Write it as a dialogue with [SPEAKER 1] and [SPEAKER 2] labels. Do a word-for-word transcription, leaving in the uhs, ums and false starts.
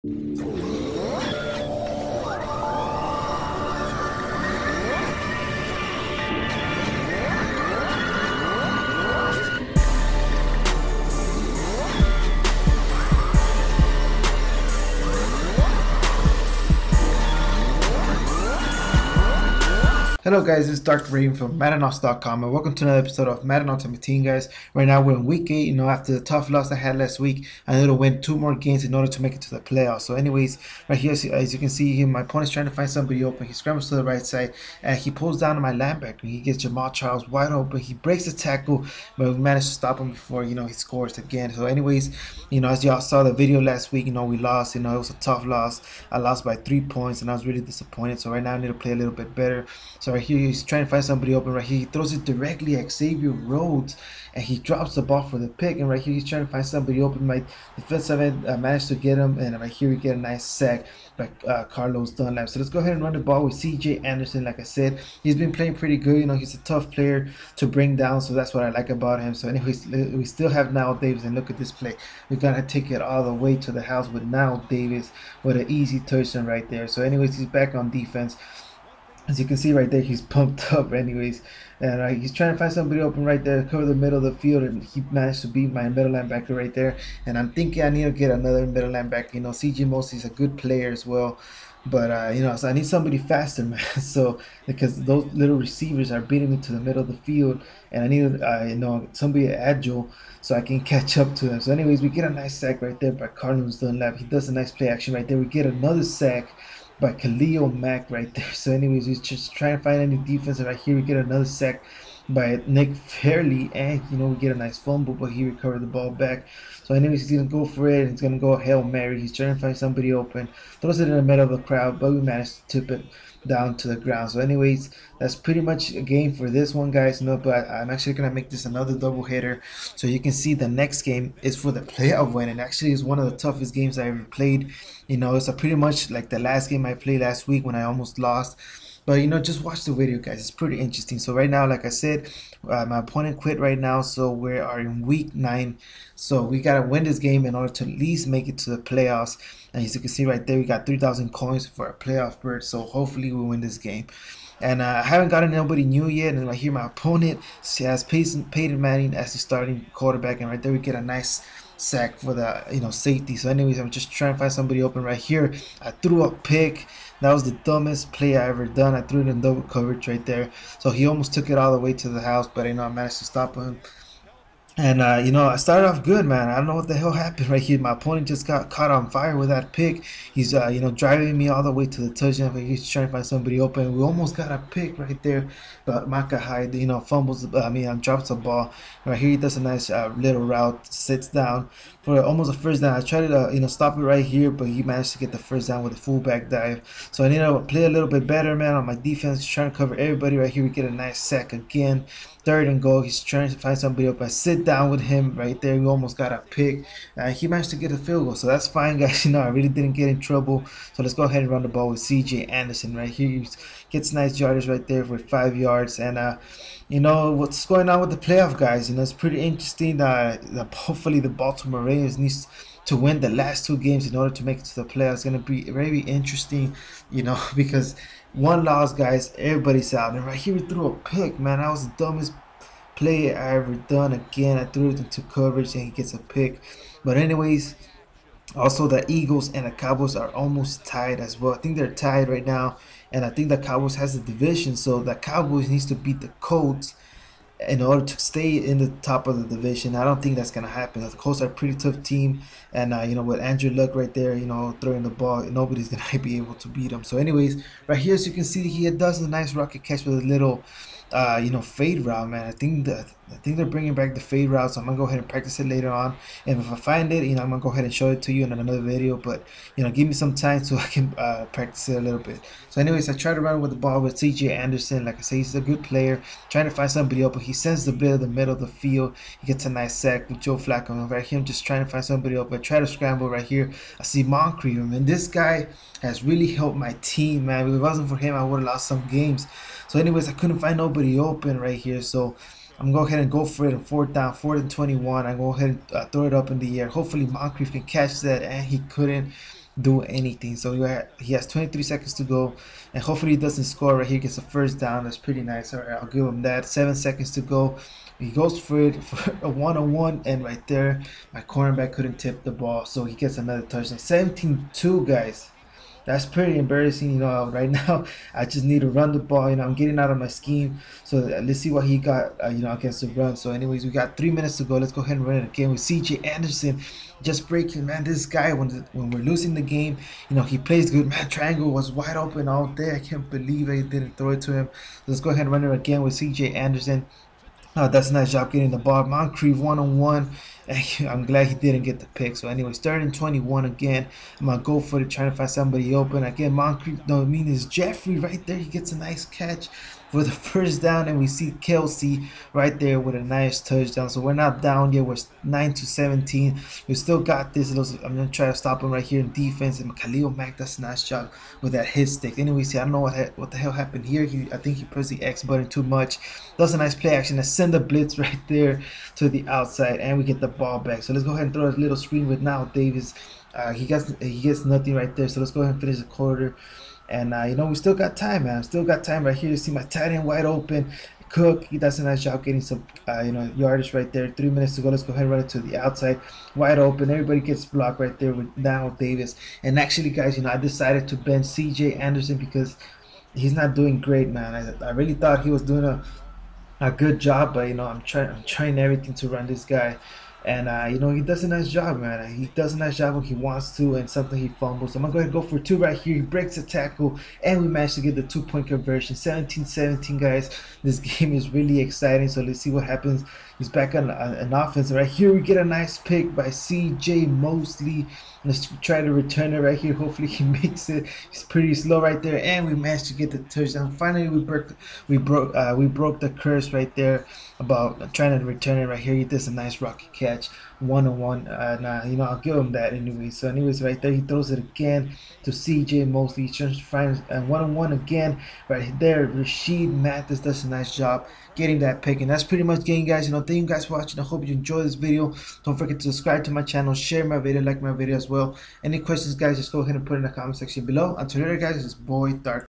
[SPEAKER 1] Hello guys, this is Dark Raven from Madden dot com and welcome to another episode of Madden Ultimate Team, guys. Right now we're in week eight, you know, after the tough loss I had last week. I need to win two more games in order to make it to the playoffs. So anyways, right here, as you can see here, my opponent's trying to find somebody open. He scrambles to the right side and he pulls down on my linebacker. He gets Jamal Charles wide open. He breaks the tackle, but we managed to stop him before, you know, he scores again. So anyways, you know, as y'all saw the video last week, you know, we lost. You know, it was a tough loss. I lost by three points and I was really disappointed. So right now I need to play a little bit better. So right here, he's trying to find somebody open. Right here, he throws it directly at Xavier Rhodes and he drops the ball for the pick. And right here, he's trying to find somebody open. My defensive end uh, managed to get him, and right here we get a nice sack by uh, Carlos Dunlap. So let's go ahead and run the ball with C J Anderson. Like I said, he's been playing pretty good. You know, he's a tough player to bring down, so that's what I like about him. So anyways, we still have Now Davis, and look at this play. We're gonna take it all the way to the house with Now Davis with an easy touchdown right there. So anyways, he's back on defense. As you can see right there, he's pumped up anyways, and uh, he's trying to find somebody open right there, cover the middle of the field, and he managed to beat my middle linebacker right there. And I'm thinking I need to get another middle linebacker. You know, C J Mosley's a good player as well, but uh, you know, so I need somebody faster, man. So because those little receivers are beating me to the middle of the field, and I need uh, you know, somebody agile so I can catch up to them. So anyways, we get a nice sack right there by Carlos Dunlap. He does a nice play action right there. We get another sack by Khalil Mack right there. So anyways, he's just trying to find any defense, and right here we get another sack by Nick Fairley, and you know, we get a nice fumble, but he recovered the ball back. So anyways, he's gonna go for it, and he's gonna go Hail Mary. He's trying to find somebody open, throws it in the middle of the crowd, but we managed to tip it down to the ground. So anyways, that's pretty much a game for this one, guys. No, but I'm actually gonna make this another double hitter, so you can see the next game is for the playoff win, and actually is one of the toughest games I ever played. You know, it's a pretty much like the last game I played last week when I almost lost. But you know, just watch the video, guys. It's pretty interesting. So right now, like I said, uh, my opponent quit right now, so we are in week nine. So we gotta win this game in order to at least make it to the playoffs. And as you can see right there, we got three thousand coins for a playoff berth. So hopefully we win this game. And uh, I haven't gotten nobody new yet. And right here, my opponent has Peyton, Peyton Manning as the starting quarterback. And right there, we get a nice sack for the, you know, safety. So anyways, I'm just trying to find somebody open right here. I threw a pick. That was the dumbest play I ever done. I threw it in double coverage right there. So he almost took it all the way to the house, but you know, I managed to stop him. And uh, you know, I started off good, man. I don't know what the hell happened right here. My opponent just got caught on fire with that pick. He's uh, you know, driving me all the way to the touchdown. But he's trying to find somebody open. We almost got a pick right there, but Maka Hyde, you know, fumbles. I mean, um, drops the ball. Right here, he does a nice uh, little route, sits down for almost a first down. I tried to uh, you know, stop it right here, but he managed to get the first down with a fullback dive. So I need to play a little bit better, man, on my defense, trying to cover everybody. Right here, we get a nice sack again. Third and goal. He's trying to find somebody up. I sit down with him right there. We almost got a pick. Uh, he managed to get a field goal, so that's fine, guys. You know, I really didn't get in trouble. So let's go ahead and run the ball with C J Anderson right here. He gets nice yardage right there for five yards. And uh, you know what's going on with the playoff, guys? You know, it's pretty interesting. Uh, hopefully the Baltimore Ravens needs to win the last two games in order to make it to the playoffs. It's gonna be very interesting, you know, because one loss, guys, everybody's out. And right here, we threw a pick, man. That was the dumbest play I ever done. Again, I threw it into coverage and he gets a pick. But anyways, also the Eagles and the Cowboys are almost tied as well. I think they're tied right now, and I think the Cowboys has the division, so the Cowboys needs to beat the Colts in order to stay in the top of the division. I don't think that's gonna happen. The Colts are a pretty tough team, and uh, you know, with Andrew Luck right there, you know, throwing the ball, nobody's gonna be able to beat him. So anyways, right here, as you can see, he does a nice rocket catch with a little uh, you know, fade route, man. I think that I think they're bringing back the fade route, so I'm gonna go ahead and practice it later on. And if I find it, you know, I'm gonna go ahead and show it to you in another video. But you know, give me some time so I can uh, practice it a little bit. So, anyways, I try to run with the ball with C J Anderson. Like I say, he's a good player. Trying to find somebody open. He sends the bit of the middle of the field. He gets a nice sack with Joe Flacco right here. I'm just trying to find somebody open. I try to scramble right here. I see Moncrief, and this guy has really helped my team, man. If it wasn't for him, I would have lost some games. So, anyways, I couldn't find nobody open right here. So I'm going to go ahead and go for it on fourth down, fourth and twenty-one. I go ahead and uh, throw it up in the air. Hopefully Moncrief can catch that, and he couldn't. do anything. So he has twenty-three seconds to go, and hopefully he doesn't score right here. Gets a first down. That's pretty nice. All right, I'll give him that. Seven seconds to go. He goes for it for a one-on-one, and right there, my cornerback couldn't tip the ball, so he gets another touchdown. seventeen two, guys. That's pretty embarrassing, you know. Right now, I just need to run the ball. You know, I'm getting out of my scheme. So let's see what he got, uh, you know, against the run. So, anyways, we got three minutes to go. Let's go ahead and run it again with C J Anderson. Just breaking, man. This guy, when the, when we're losing the game, you know, he plays good. Man, triangle was wide open all day. I can't believe I didn't throw it to him. Let's go ahead and run it again with C J Anderson. Oh, that's a nice job getting the ball. Moncrief one-on-one. I'm glad he didn't get the pick. So anyways, third and twenty-one again. I'm going to go for it, trying to find somebody open. Again, Moncrief, no, I mean, it's Jeffrey right there. He gets a nice catch for the first down. And we see Kelsey right there with a nice touchdown. So we're not down yet. We're nine to seventeen. We still got this. I'm going to try to stop him right here in defense. And Khalil Mack does a nice job with that hit stick. Anyways, I don't know what, what the hell happened here. He, I think he pressed the X button too much. Does a nice play action and send the blitz right there to the outside, and we get the ball back. So let's go ahead and throw a little screen with now Davis. Uh, he gets he gets nothing right there. So let's go ahead and finish the quarter. And uh, you know, we still got time, man. Still got time right here to see my tight end wide open. Cook, he does a nice job getting some uh, you know, yardage right there. Three minutes to go. Let's go ahead and run it to the outside, wide open. Everybody gets blocked right there with now Davis. And actually, guys, you know, I decided to bench C J Anderson because he's not doing great, man. I, I really thought he was doing a a good job, but you know, I'm trying I'm trying everything to run this guy, and uh, you know, he does a nice job, man. He does a nice job when he wants to, and something he fumbles. So I'm gonna go ahead and go for two right here. He breaks a tackle, and we managed to get the two-point conversion. seventeen seventeen, guys. This game is really exciting. So let's see what happens. He's back on uh, an offense right here. We get a nice pick by C J Mosley. Let's try to return it right here. Hopefully he makes it. He's pretty slow right there, and we managed to get the touchdown. Finally, we broke, we broke, uh, we broke the curse right there about trying to return it right here. He does a nice rocky catch, one on one, and uh, you know, I'll give him that anyway. So, anyways, right there, he throws it again to C J Mosley. He tries to find uh, one on one again right there. Rashid Mathis does a nice job getting that pick, and that's pretty much game, guys. You know, thank you guys for watching. I hope you enjoyed this video. Don't forget to subscribe to my channel, share my video, like my video as well. Any questions, guys, just go ahead and put in the comment section below. Until later, guys, it's boy Dark.